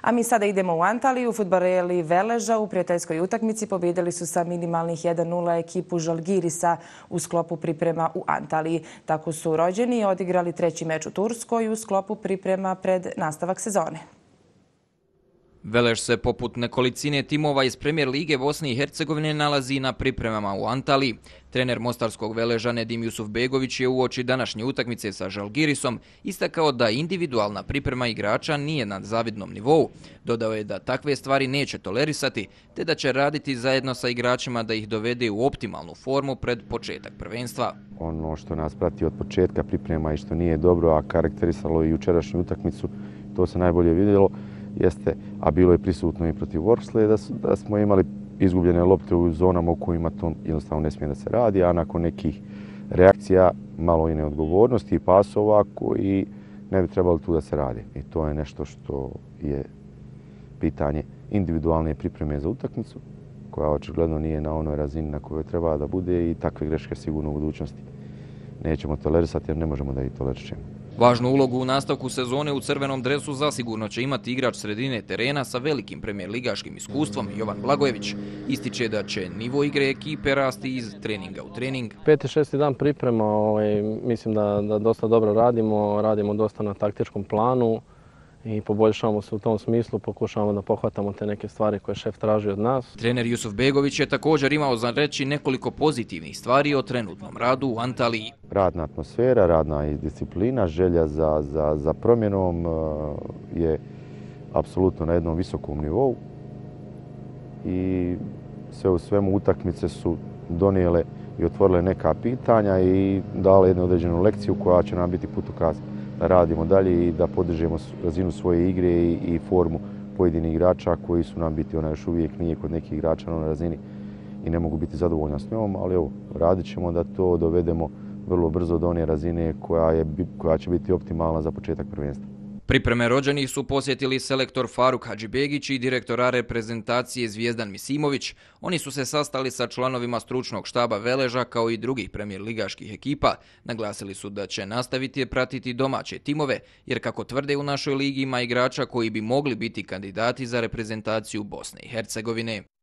A mi sada idemo u Antaliju. Fudbaleri Veleža u prijateljskoj utakmici pobijedili su sa minimalnih 1:0 ekipu Žalgirisa u sklopu priprema u Antaliji. Tako su rođeni odigrali treći meč u Turskoj u sklopu priprema pred nastavak sezone. Velež se poput nekolicine timova iz Premier lige Bosne i Hercegovine nalazi na pripremama u Antaliji. Trener mostarskog Veleža Nedim Jusufbegović je uoči današnje utakmice sa Žalgirisom istakao da individualna priprema igrača nije na zavidnom nivou. Dodao je da takve stvari neće tolerisati, te da će raditi zajedno sa igračima da ih dovede u optimalnu formu pred početak prvenstva. Ono što nas prati od početka priprema i što nije dobro, a karakterisalo i jučerašnju utakmicu, to se najbolje vidjelo, jeste, a bilo je prisutno i protiv Vorskle, da smo imali izgubljene lopte u zonama u kojima to jednostavno ne smije da se radi, a nakon nekih reakcija, malo i neodgovornosti i pasova koji ne bi trebali tu da se radi. I to je nešto što je pitanje individualne pripreme za utakmicu, koja očigledno nije na onoj razini na kojoj treba da bude i takve greške sigurno u budućnosti nećemo tolerisati jer ne možemo da ih tolerišemo. Važnu ulogu u nastavku sezone u crvenom dresu zasigurno će imati igrač sredine terena sa velikim premijer ligaškim iskustvom Jovan Blagojević. Ističe da će nivo igre ekipe rasti iz treninga u trening. 5. i 6. dan priprema, mislim da dosta dobro radimo dosta na taktičkom planu i poboljšavamo se u tom smislu, pokušavamo da pohvatamo te neke stvari koje šef traži od nas. Trener Jusufbegović je također imao za reći nekoliko pozitivnih stvari o trenutnom radu u Antaliji. Radna atmosfera, radna disciplina, želja za promjenom je apsolutno na jednom visokom nivou i sve u svemu utakmice su donijele i otvorile neka pitanja i dale jednu određenu lekciju koja će nam biti putokaz da radimo dalje i da podržimo razinu svoje igre i formu pojedinih igrača koji su nam biti, ona još uvijek nije kod nekih igrača na onoj razini i ne mogu biti zadovoljna s njom, ali evo, radit ćemo da to dovedemo vrlo brzo do one razine koja će biti optimalna za početak prvenstva. Pripreme rođenih su posjetili selektor Faruk Hadžibegić i direktor A reprezentacije Zvijezdan Misimović. Oni su se sastali sa članovima stručnog štaba Veleža kao i drugih premijer ligaških ekipa. Naglasili su da će nastaviti pratiti domaće timove, jer kako tvrde u našoj ligi ima igrača koji bi mogli biti kandidati za reprezentaciju Bosne i Hercegovine.